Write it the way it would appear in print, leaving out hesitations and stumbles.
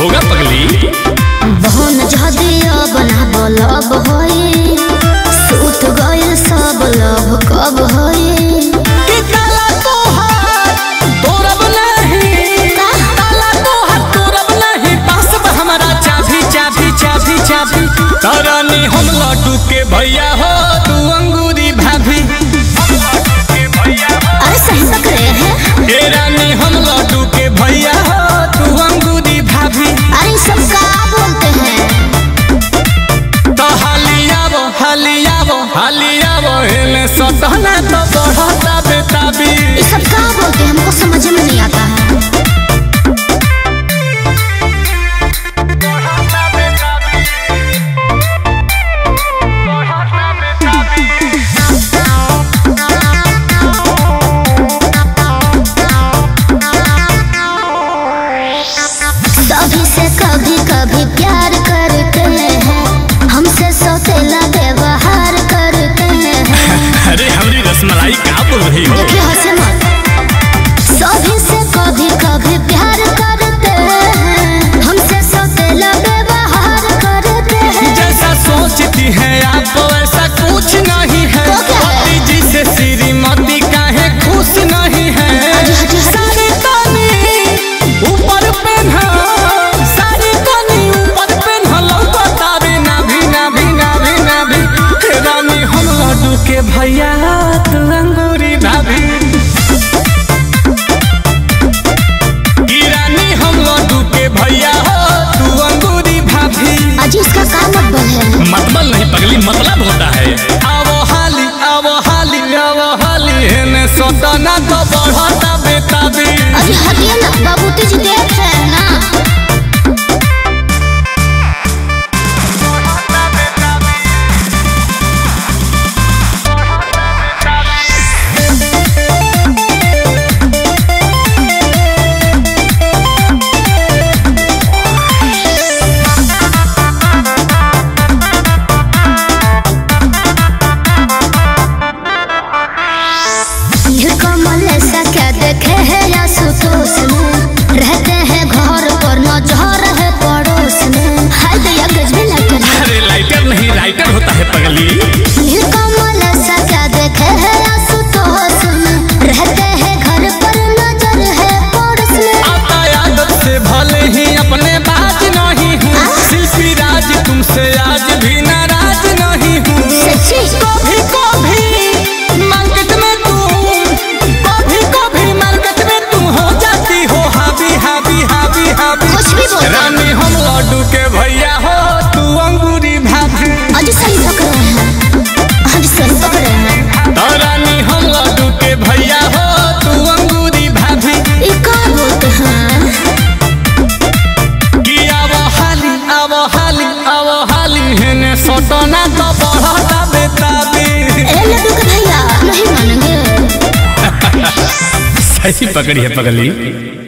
होगा पगली। बहन जदिया बना बोलब होई सूत गइल सब लव कब होई कि काला तोहार तोरब नहीं काला तोहार तोरब नहीं पास हमारा चाभी चाभी चाभी चाभी तारानी हम लड्डू के भैया हो तू अंगूरी भाभी। अरे सही तक रहे हैं ए रानी हम लड्डू के भैया हो तू अंगूरी भाभी। अरे सब का बोलते हैं तो हालियावो हेले सटना तो बढ़ता बेताबी। ये सब का बोलते हैं हमको समझ में नहीं आता है। सभी से कभी कभी प्यार करते हैं हमसे सौतेला व्यवहार करते हैं। अरे हमारी रसमलाई क्या बोल रही हो? देखिए हंसे मत। सभी से कभी कभी प्यार करते हैं हमसे सौतेला व्यवहार करते हैं। जैसा सोचती है आप वैसा कुछ नहीं है। पति जी से श्रीमती काहे खुश नहीं है। सारी तानी ऊपर पहना सारी तानी ऊपर पहना लौटा रे नाभी नाभी नाभी नाभी। रानी हम लड्डू के भैया तू अंगूरी भाभी। रानी हम लड्डू के भैया हो तू अंगूरी भाभी। अजी इसका क्या मतलब है? मतलब नहीं पगली मतलब होता है। आवो हाली आवो हाली आवो हाली हेने सोतना तो बढ़ता बेताबी। अजी हटिए ना बाबूजी जी देख रहे हैं ना। कमल ऐसा क्या देखे है या सुतोष में रहते हैं घर पर नजर है पड़ोस में। हाय दया गजबे लाइटर है। अरे लाइटर नहीं राइटर होता है पगली। कमल ऐसा क्या देखे है या सुतोष में रहते हैं घर पर नजर है पड़ोस में। आता आदत से भले ही अपने बात नहीं हूँ। शिल्पी राज तुमसे आज भी नाराज नहीं हूँ। कभी कभी मार्केट में कुछ भी बोल। रानी हम लड्डू के भैया हो तू अंगूरी भाभी। अजी सही पकड़ रहे हैं अजी सही पकड़ रहे हैं। तो रानी हम लड्डू के भैया हो तू अंगूरी भाभी। ये क्या बोलते हैं? कि आवो हाली आवो हाली आवो हाली हेने सोटना तो बढ़ता बेताबी। ए लड्डू के भैया नहीं मानेंगे। सही पकड़ी है पगली।